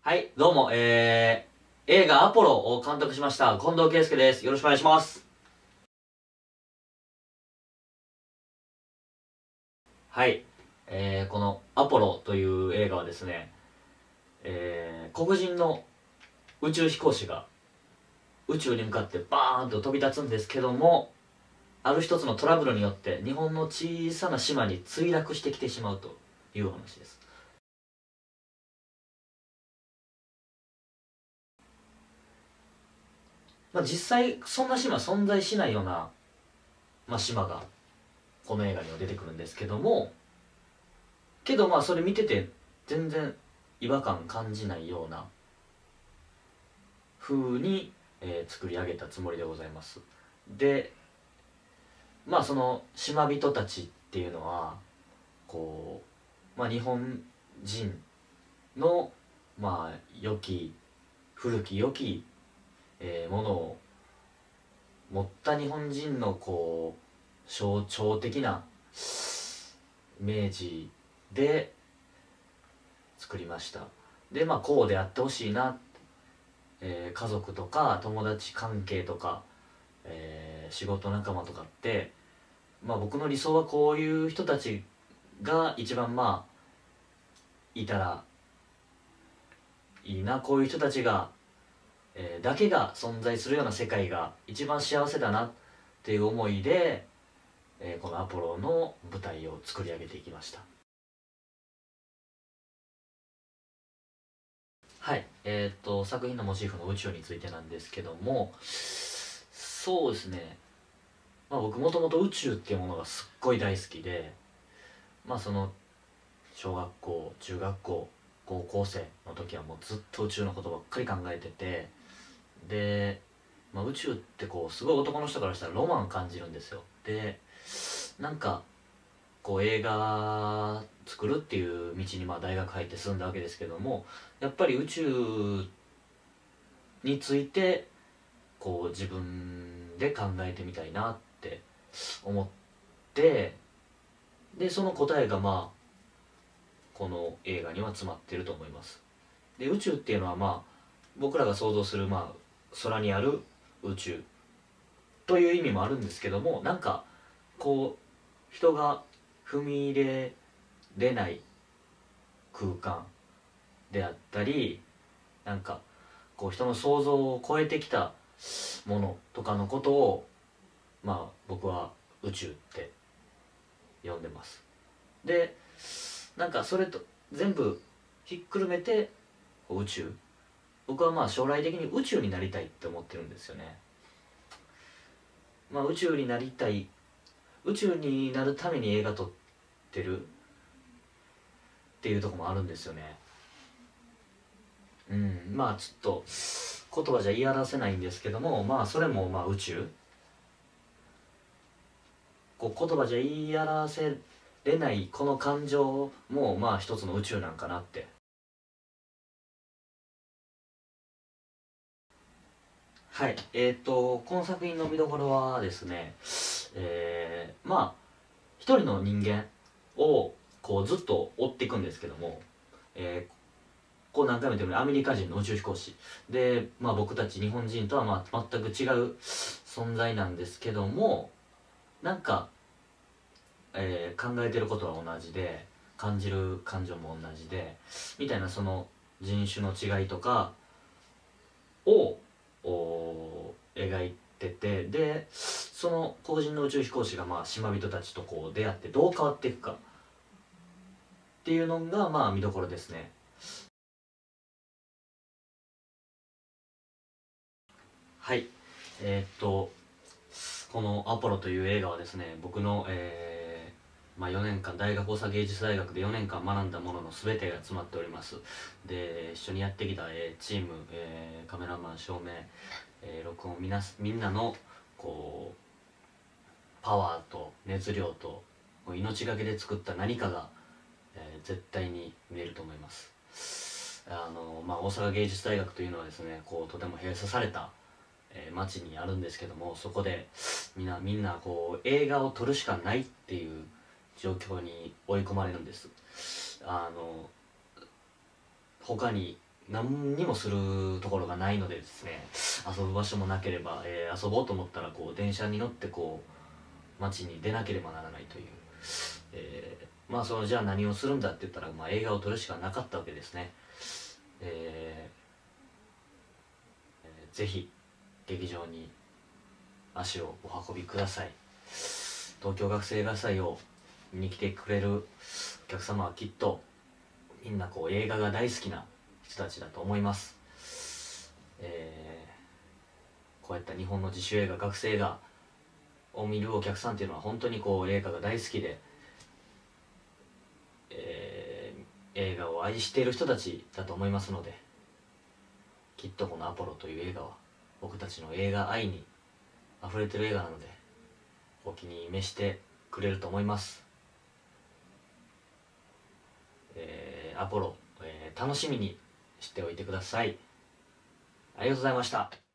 はい、どうも、映画アポロを監督しました近藤圭介です。よろしくお願いします。はい、このアポロという映画はですね、黒人の宇宙飛行士が宇宙に向かってバーンと飛び立つんですけども、ある一つのトラブルによって日本の小さな島に墜落してきてしまうというお話です。まあ、実際そんな島存在しないような、島がこの映画には出てくるんですけども、それ見てて全然違和感感じないような風に、作り上げたつもりでございます。で、その島人たちっていうのは日本人の良き古き良き、ものを持った日本人の象徴的なイメージで作りました。でこうであってほしいな、家族とか友達関係とか、仕事仲間とかって、僕の理想はこういう人たちが一番いたらいいな、こういう人たちが、だけが存在するような世界が一番幸せだなっていう思いで、このアポロの舞台を作り上げていきました。はい、作品のモチーフの宇宙についてなんですけども、そうですね、僕もともと宇宙っていうものがすっごい大好きで、その小学校中学校高校生の時はもうずっと宇宙のことばっかり考えてて、で、宇宙ってすごい男の人からしたらロマン感じるんですよ。で、なんか映画作るっていう道に大学入って進んだわけですけども、やっぱり宇宙について自分で考えてみたいなって思って、でその答えがこの映画には詰まってると思います。で宇宙っていうのは僕らが想像する空にある宇宙という意味もあるんですけども、人が踏み入れれない空間であったり、人の想像を超えてきたものとかのことを僕は宇宙って呼んでます。でそれと全部ひっくるめて宇宙、僕は将来的に宇宙になりたいって思ってるんですよね。宇宙になりたい、宇宙になるために映画撮ってるっていうところもあるんですよね。ちょっと言葉じゃ言い表せないんですけども、それも宇宙、言葉じゃ言い表せれないこの感情も一つの宇宙なんかなって。はい、この作品の見どころはですね、一人の人間をずっと追っていくんですけども、何回も言ったようにアメリカ人の宇宙飛行士で、僕たち日本人とは全く違う存在なんですけども、考えてることは同じで、感じる感情も同じでみたいな、その人種の違いとかを描いてて、でその黒人の宇宙飛行士が島人たちと出会ってどう変わっていくかっていうのが見どころですね。はい、この「アポロ」という映画はですね、僕の、4年間大学、大阪芸術大学で4年間学んだものの全てが詰まっております。で一緒にやってきた、チーム、カメラマン、照明、録音、みんなのパワーと熱量と命がけで作った何かが、絶対に見えると思います。大阪芸術大学というのはですね、とても閉鎖された街にあるんですけども、そこでみんな映画を撮るしかないっていう状況に追い込まれるんです。他に何にもするところがないのでですね、遊ぶ場所もなければ、遊ぼうと思ったらこう電車に乗ってこう街に出なければならないという、まあそのじゃあ何をするんだって言ったら、まあ、映画を撮るしかなかったわけですね。ぜひ劇場に足をお運びください。東京学生映画祭を見に来てくれるお客様はきっとみんなこう映画が大好きな人たちだと思います。こうやった日本の自主映画、学生映画を見るお客さんっていうのは本当にこう映画が大好きで、映画を愛している人たちだと思いますので、きっとこの「アポロ」という映画は僕たちの映画愛にあふれてる映画なのでお気に召してくれると思います。アポロ、楽しみにしておいてください。ありがとうございました。